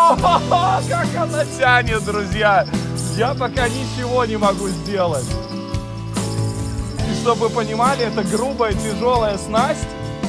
О, как она тянет, друзья! Я пока ничего не могу сделать. И чтобы вы понимали, это грубая, тяжелая снасть.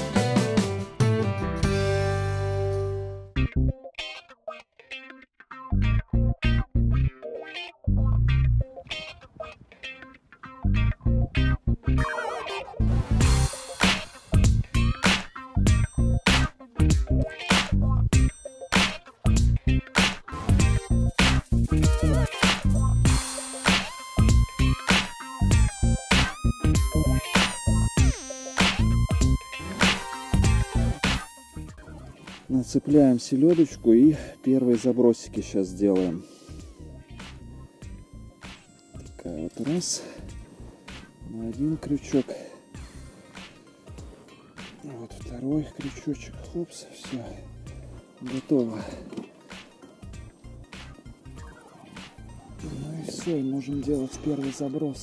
Нацепляем селедочку и первые забросики сейчас сделаем. Такая вот раз. На один крючок. Вот второй крючочек. Хопс, все. Готово. Ну и все, можем делать первый заброс.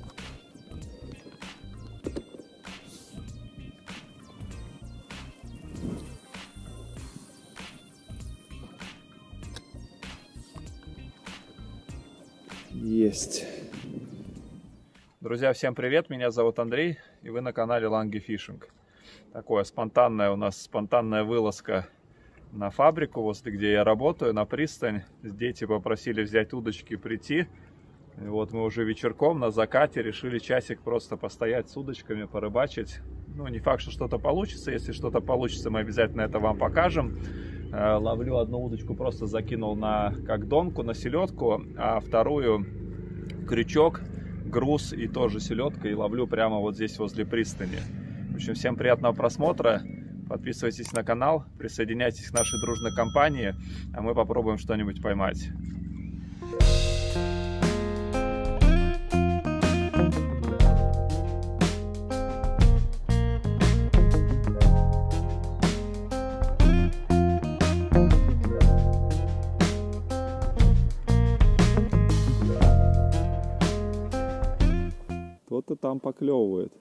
Есть. Друзья, всем привет, меня зовут Андрей, и вы на канале Langi Fishing. Такое спонтанная у нас вылазка на фабрику, возле где я работаю, на пристань. Дети попросили взять удочки, прийти. И вот мы уже вечерком на закате решили часик просто постоять с удочками, порыбачить. Ну, не факт, что что-то получится. Если что-то получится, мы обязательно это вам покажем. Ловлю одну удочку, просто закинул как донку, на селедку, а вторую крючок, груз и тоже селедка, и ловлю прямо вот здесь возле пристани. В общем, всем приятного просмотра, подписывайтесь на канал, присоединяйтесь к нашей дружной компании, а мы попробуем что-нибудь поймать. Кто-то там поклевывает.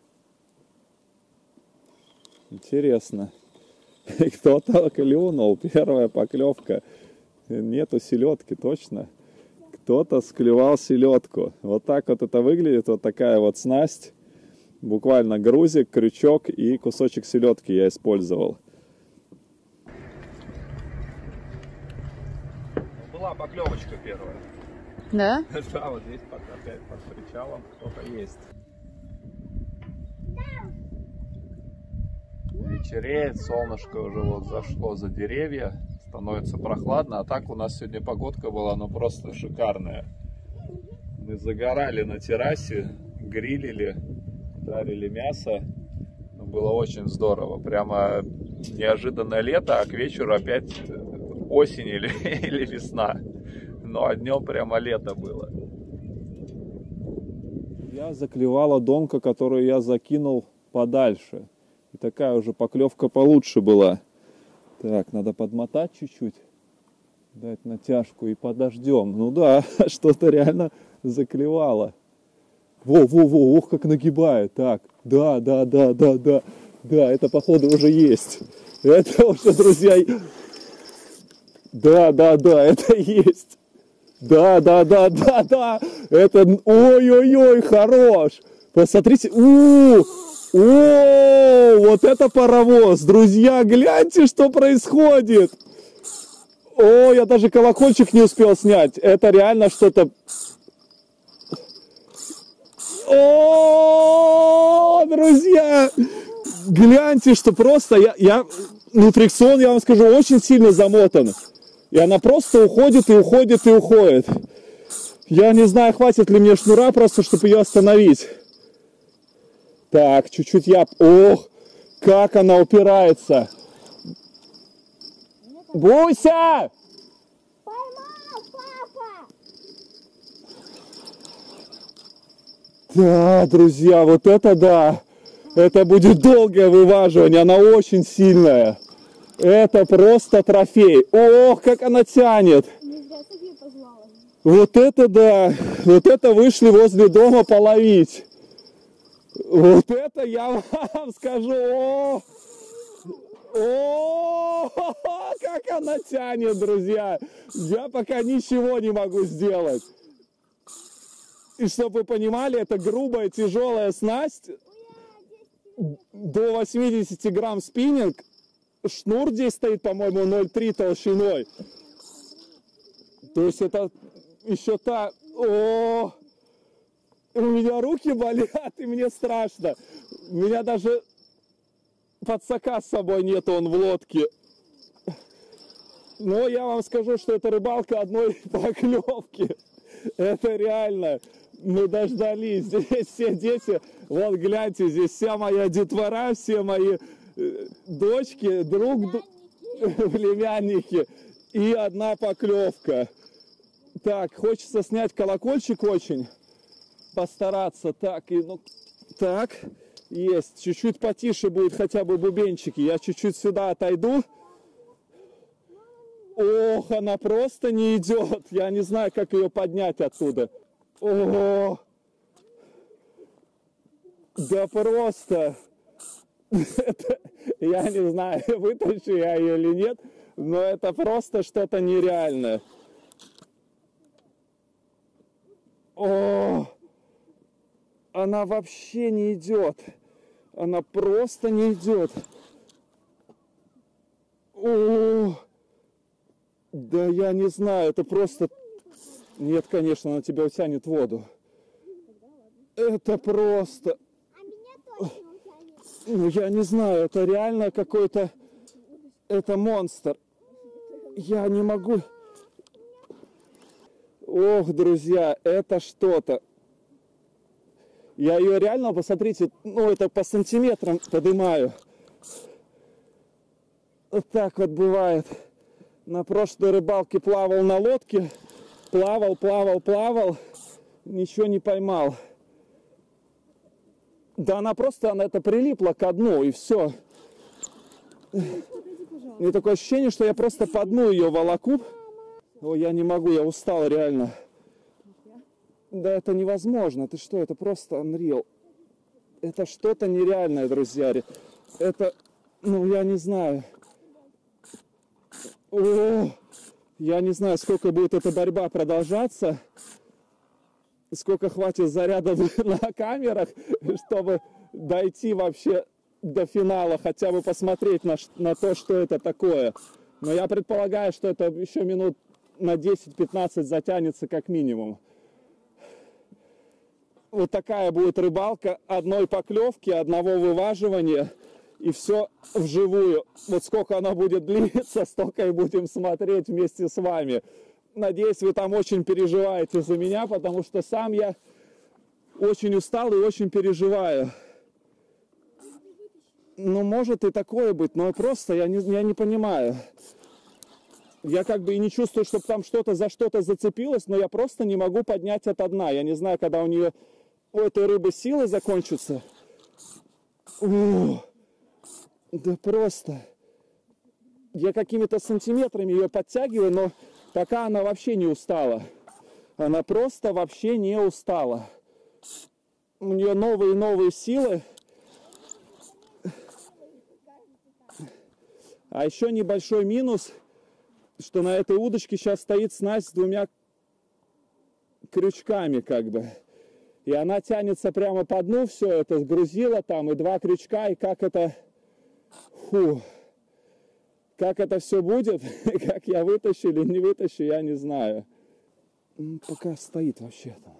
Интересно. Кто-то клюнул. Первая поклевка. Нету селедки, точно. Кто-то склевал селедку. Вот так вот это выглядит. Вот такая вот снасть. Буквально грузик, крючок и кусочек селедки я использовал. Была поклевочка первая. Да? Да, вот здесь опять под причалом кто-то есть. Вечереет, солнышко уже вот зашло за деревья, становится прохладно, а так у нас сегодня погодка была, ну просто шикарная. Мы загорали на террасе, грилили, жарили мясо, было очень здорово, прямо неожиданное лето, а к вечеру опять осень или весна, ну а днем прямо лето было. Я заклевала донка, которую я закинул подальше. И такая уже поклевка получше была. Так, надо подмотать чуть-чуть, дать натяжку и подождем. Ну да, что-то реально заклевало. Во-во-во, ох, как нагибает. Так, да, это походу уже есть. Это уже, друзья, да, это есть. Да, это, ой-ой-ой, хорош. Посмотрите, вот это паровоз, друзья, гляньте, что происходит. О, я даже колокольчик не успел снять. Это реально что-то. О, друзья, гляньте, что просто ну, фрикцион, я вам скажу, очень сильно замотан. И она просто уходит и уходит и уходит. Я не знаю, хватит ли мне шнура просто, чтобы ее остановить. Так, чуть-чуть я... Ох, как она упирается. Буся! Поймал, папа! Да, друзья, вот это да. Это будет долгое вываживание, она очень сильная. Это просто трофей. Ох, как она тянет. Вот это да. Вот это вышли возле дома половить. Вот это я вам скажу. О, как она тянет, друзья! Я пока ничего не могу сделать. И чтобы вы понимали, это грубая, тяжелая снасть. До 80 грамм спиннинг. Шнур здесь стоит, по-моему, 0,3 толщиной. То есть это еще та... О, у меня руки болят, и мне страшно. У меня даже подсака с собой нет, он в лодке. Но я вам скажу, что это рыбалка одной поклевки. Это реально. Мы дождались. Здесь все дети. Вот гляньте, здесь вся моя детвора, все мои дочки, племянники. И одна поклевка. Так, хочется снять колокольчик очень. Постараться. Так, и ну... Так, есть. Чуть-чуть потише будет хотя бы бубенчики. Я чуть-чуть сюда отойду. Ох, она просто не идет. Я не знаю, как ее поднять оттуда. О, да просто. Я не знаю, вытащу я ее или нет, но это просто что-то нереальное. О, она вообще не идет. Она просто не идет. О, да я не знаю, это просто... Нет, конечно, она тебя утянет в воду. Это просто... А меня точно утянет. Ну, я не знаю, это реально какой-то... Это монстр. Я не могу... Ох, друзья, это что-то. Я ее реально, посмотрите, ну, это по сантиметрам поднимаю. Вот так вот бывает. На прошлой рыбалке плавал на лодке. Плавал. Ничего не поймал. Да она просто, она это прилипла ко дну, и все. Мне такое ощущение, что я просто по дну ее волоку. Ой, я не могу, я устал реально. Да это невозможно. Ты что, это просто unreal. Это что-то нереальное, друзья. Это, ну, я не знаю. О, я не знаю, сколько будет эта борьба продолжаться. Сколько хватит заряда на камерах, чтобы дойти вообще до финала, хотя бы посмотреть на то, что это такое. Но я предполагаю, что это еще минут на 10-15 затянется как минимум. Вот такая будет рыбалка одной поклевки, одного вываживания, и все вживую. Вот сколько она будет длиться, столько и будем смотреть вместе с вами. Надеюсь, вы там очень переживаете за меня, потому что сам я очень устал и очень переживаю. Ну, может и такое быть, но просто я не понимаю. Я как бы и не чувствую, чтобы там что-то за что-то зацепилось, но я просто не могу поднять от дна. Я не знаю, когда у этой рыбы силы закончатся. Да просто. Я какими-то сантиметрами ее подтягиваю, но пока она вообще не устала. Она просто вообще не устала. У нее новые и новые силы. А еще небольшой минус, что на этой удочке сейчас стоит снасть с двумя крючками как бы. И она тянется прямо по дну, все это сгрузила там, и два крючка, и как это... Как это все будет, как я вытащу или не вытащу, я не знаю. Пока стоит вообще-то.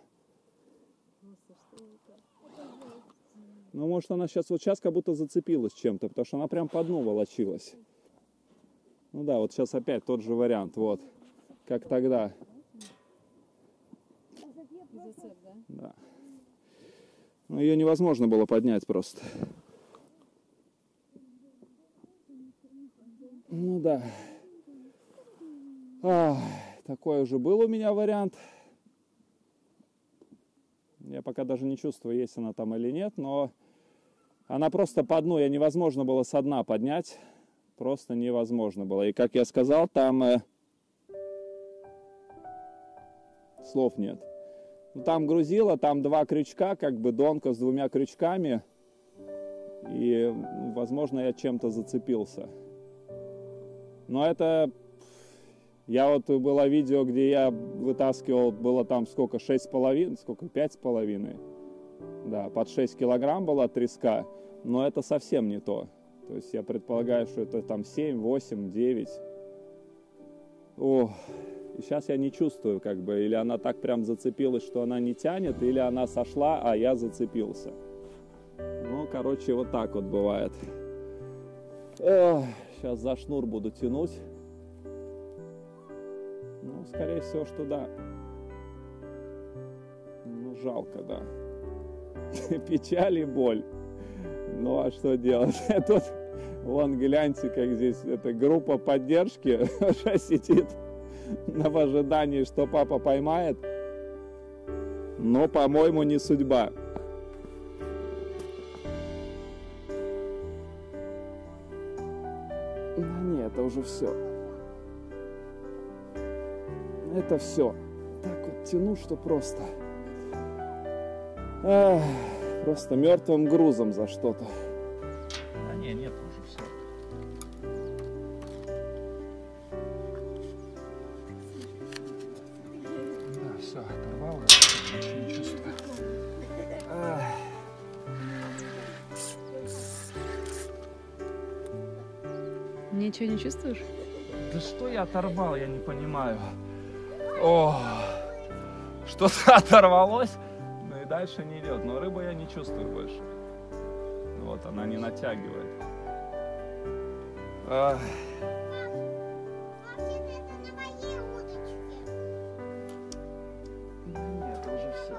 Ну, может, она сейчас как будто зацепилась чем-то, потому что она прям по дну волочилась. Ну да, вот сейчас опять тот же вариант, вот, как тогда. Да. Ну, ее невозможно было поднять просто. Ну да. Такой уже был у меня вариант. Я пока даже не чувствую, есть она там или нет, но она просто по дну, ее невозможно было со дна поднять. Просто невозможно было. И как я сказал, там слов нет. Там грузило, там два крючка, как бы донка с двумя крючками. И, возможно, я чем-то зацепился. Но это... Я вот было видео, где я вытаскивал, было там сколько, 6,5, сколько, 5,5. Да, под 6 килограмм была треска, но это совсем не то. То есть я предполагаю, что это там 7, 8, 9. О, и сейчас я не чувствую, как бы, или она так прям зацепилась, что она не тянет, или она сошла, а я зацепился. Ну, короче, вот так вот бывает. Ох, сейчас за шнур буду тянуть. Ну, скорее всего, что да. Ну, жалко, да. Печаль и боль. Ну, а что делать? Тут, вон, гляньте, как здесь эта группа поддержки уже сидит в ожидании, что папа поймает. Но, по-моему, не судьба. Ну, нет, это уже все. Это все. Так вот тяну, что просто. Ах, просто мертвым грузом за что-то. Да не, нет уже все. Да, все, оторвал, ничего не чувствую. Ничего не чувствуешь? Да что я оторвал, я не понимаю. О, что-то оторвалось, но и дальше не идет. Но рыбу я не чувствую больше. Вот, она не натягивает. Вообще-то это на моей удочке. Нет, уже все.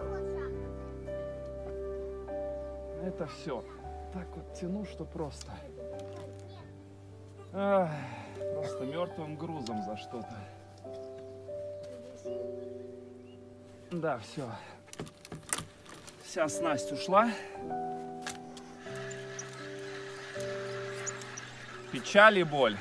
Хорошо. Это все. Так вот тяну, что просто. Просто мертвым грузом за что-то. Да, все. Вся снасть ушла. Печаль и боль.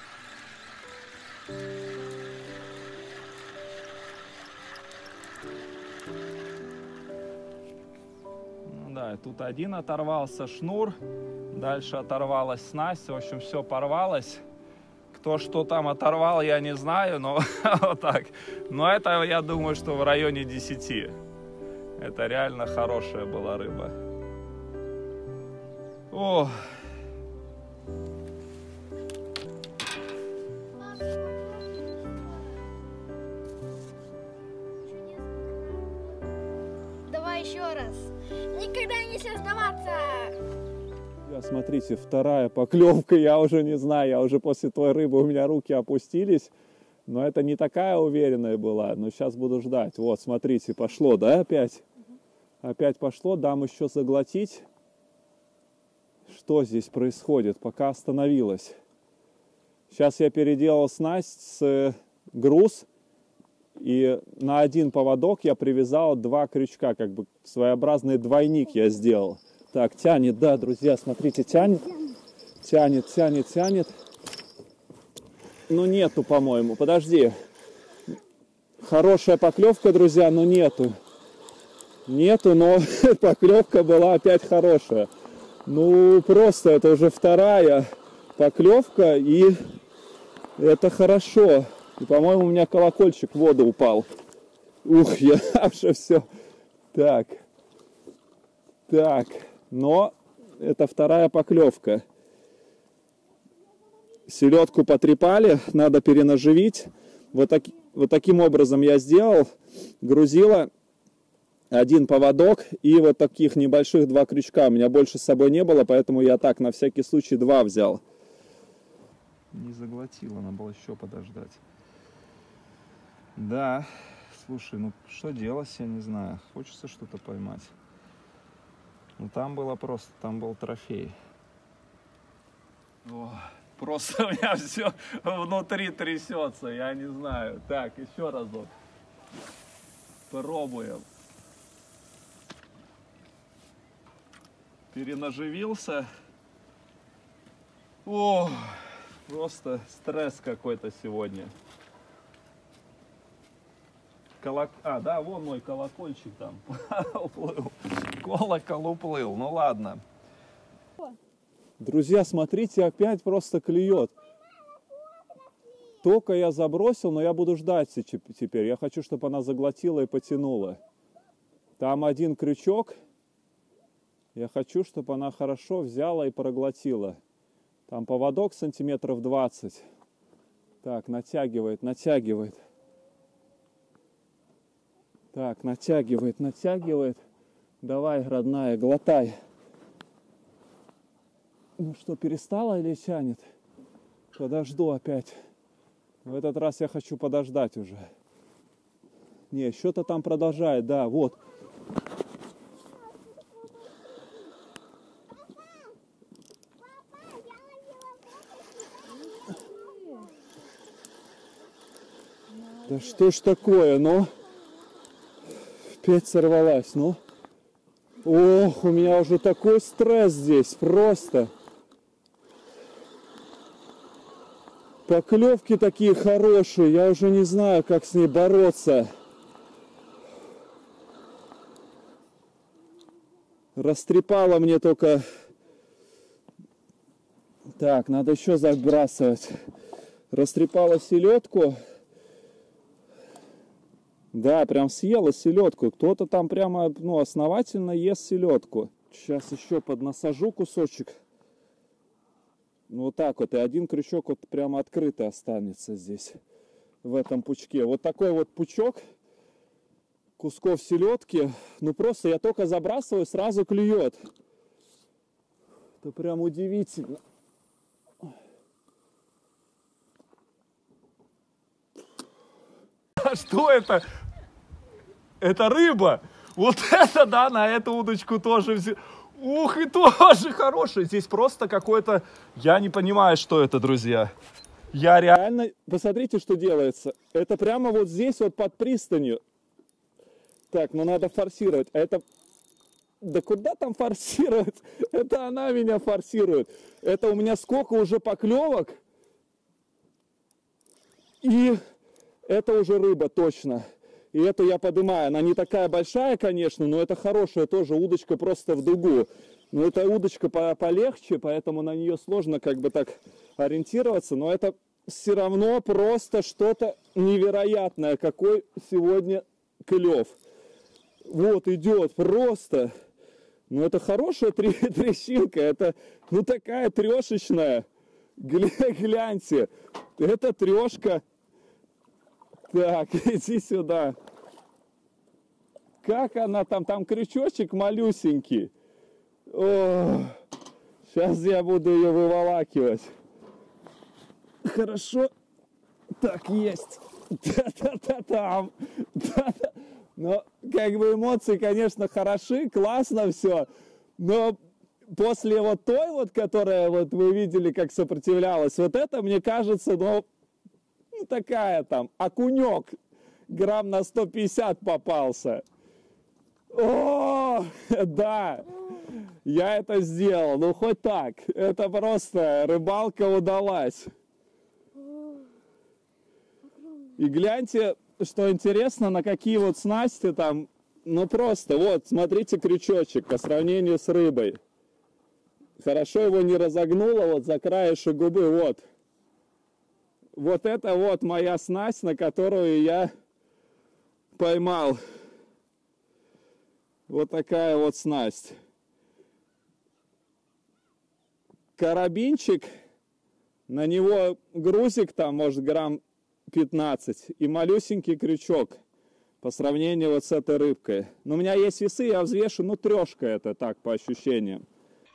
Ну да, тут один оторвался шнур, дальше оторвалась снасть, в общем, все порвалось. Кто что там оторвал, я не знаю, но вот так. Но это, я думаю, что в районе 10. Это реально хорошая была рыба. О. Давай еще раз. Никогда нельзя сдаваться. Смотрите, вторая поклевка, я уже не знаю, я уже после той рыбы у меня руки опустились, но это не такая уверенная была, но сейчас буду ждать. Вот, смотрите, пошло, да, опять? Опять пошло, дам еще заглотить. Что здесь происходит? Пока остановилась. Сейчас я переделал снасть с груз, и на один поводок я привязал 2 крючка, как бы своеобразный двойник я сделал. Так, тянет, да, друзья, смотрите, тянет. Тянет, тянет, тянет. Ну, нету, по-моему, подожди. Хорошая поклевка, друзья, но нету. Нету, но поклевка была опять хорошая. Ну, просто это уже вторая поклевка, и это хорошо. И, по-моему, у меня колокольчик в воду упал. Ух, я уже все. Так. Так. Но это вторая поклевка. Селедку потрепали, надо перенаживить. Вот таким образом я сделал. Грузила один поводок и вот таких небольших 2 крючка. У меня больше с собой не было, поэтому я так на всякий случай 2 взял. Не заглотила, надо было еще подождать. Да, слушай, ну что делать, я не знаю. Хочется что-то поймать. Ну там было просто, там был трофей. О, просто у меня все внутри трясется, я не знаю. Так, еще разок. Пробуем. Перенаживился. О, просто стресс какой-то сегодня. А, да, вон мой колокольчик там уплыл. Колокол уплыл, ну ладно. Друзья, смотрите, опять просто клюет. Только я забросил, но я буду ждать теперь. Я хочу, чтобы она заглотила и потянула. Там один крючок. Я хочу, чтобы она хорошо взяла и проглотила. Там поводок сантиметров 20. Так, натягивает, натягивает. Так, натягивает, натягивает. Давай, родная, глотай. Ну что, перестала или тянет? Подожду опять. В этот раз я хочу подождать уже. Не, что-то там продолжает, да, вот. Да что ж такое, ну? Опять сорвалась, ну? Ох, у меня уже такой стресс здесь, просто. Поклевки такие хорошие, я уже не знаю, как с ней бороться. Растрепала мне только... Так, надо еще забрасывать. Растрепала селедку. Да, прям съела селедку. Кто-то там прямо, ну, основательно ест селедку. Сейчас еще поднасажу кусочек. Ну, вот так вот. И один крючок вот прямо открытый останется здесь, в этом пучке. Вот такой вот пучок кусков селедки. Ну, просто я только забрасываю, сразу клюет. Это прям удивительно. А что это? Это рыба. Вот это, да, на эту удочку тоже взял. Ух, и тоже хороший. Здесь просто какой-то... Я не понимаю, что это, друзья. Я реально... Посмотрите, что делается. Это прямо вот здесь, вот под пристанью. Так, ну надо форсировать. А это... Да куда там форсировать? Это она меня форсирует. Это у меня сколько уже поклевок. И это уже рыба, точно. И эту я поднимаю. Она не такая большая, конечно, но это хорошая тоже удочка просто в дугу. Но эта удочка полегче, поэтому на нее сложно как бы так ориентироваться. Но это все равно просто что-то невероятное. Какой сегодня клев. Вот идет просто. Ну это хорошая трещинка. Это ну такая трешечная. Гляньте. Это трешка. Так, иди сюда. Как она там? Там крючочек малюсенький. О, сейчас я буду ее выволакивать. Хорошо. Так, есть. Да-да-да-там. Да-да. Но как бы эмоции, конечно, хороши, классно все. Но после вот той вот, которая вот вы видели, как сопротивлялась, вот это, мне кажется, ну такая там, окунек, грамм на 150 попался. О, да, я это сделал, ну хоть так. Это просто рыбалка удалась. И гляньте, что интересно, на какие вот снасти там, ну просто, вот, смотрите крючочек по сравнению с рыбой. Хорошо его не разогнуло, вот за краешек губы, вот. Вот это вот моя снасть, на которую я поймал. Вот такая вот снасть. Карабинчик, на него грузик там, может, грамм 15. И малюсенький крючок по сравнению вот с этой рыбкой. Но у меня есть весы, я взвешу, ну, трешка это так, по ощущениям.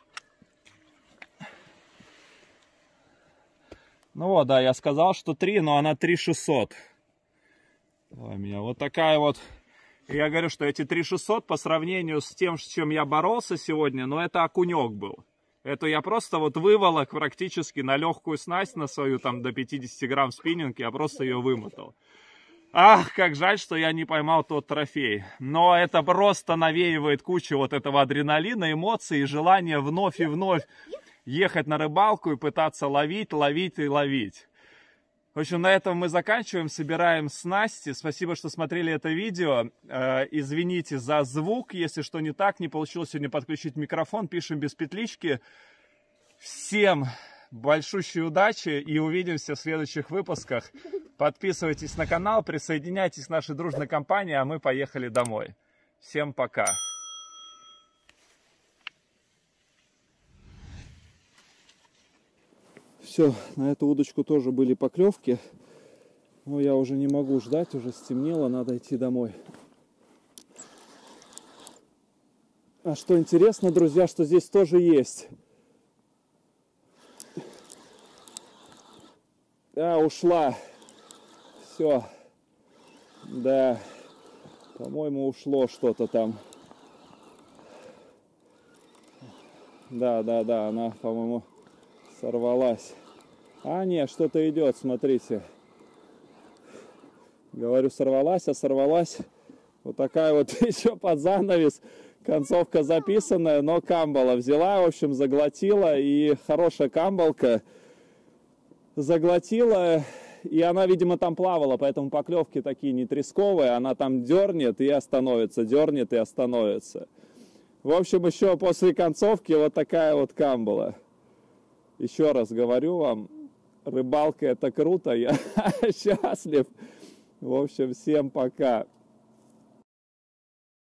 Ну вот, да, я сказал, что 3, но она 3600. Давай меня. Вот такая вот. Я говорю, что эти 3600 по сравнению с тем, с чем я боролся сегодня, но это окунек был. Это я просто вот выволок практически на легкую снасть, на свою там до 50 грамм спиннинг, я просто ее вымотал. Ах, как жаль, что я не поймал тот трофей. Но это просто навеивает кучу вот этого адреналина, эмоций и желания вновь и вновь ехать на рыбалку и пытаться ловить, ловить и ловить. В общем, на этом мы заканчиваем, собираем снасти. Спасибо, что смотрели это видео. Извините за звук, если что не так, не получилось сегодня подключить микрофон. Пишем без петлички. Всем большущей удачи и увидимся в следующих выпусках. Подписывайтесь на канал, присоединяйтесь к нашей дружной компании, а мы поехали домой. Всем пока! Все, на эту удочку тоже были поклевки. Но я уже не могу ждать, уже стемнело, надо идти домой. А что интересно, друзья, что здесь тоже есть. Да, ушла. Все. Да. По-моему, ушло что-то там. Да, она, по-моему, сорвалась. А, нет, что-то идет, смотрите. Говорю, сорвалась, а сорвалась вот такая вот еще под занавес. Концовка записанная, но камбала взяла, в общем, заглотила. И хорошая камбалка заглотила. И она, видимо, там плавала, поэтому поклевки такие не тресковые. Она там дернет и остановится, дернет и остановится. В общем, еще после концовки вот такая вот камбала. Еще раз говорю вам, рыбалка — это круто, я счастлив. В общем, всем пока.